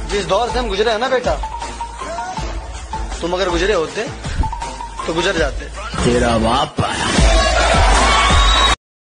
जिस दौर से हम गुजरे हैं ना बेटा, तुम अगर गुजरे होते तो गुजर जाते। तेरा बाप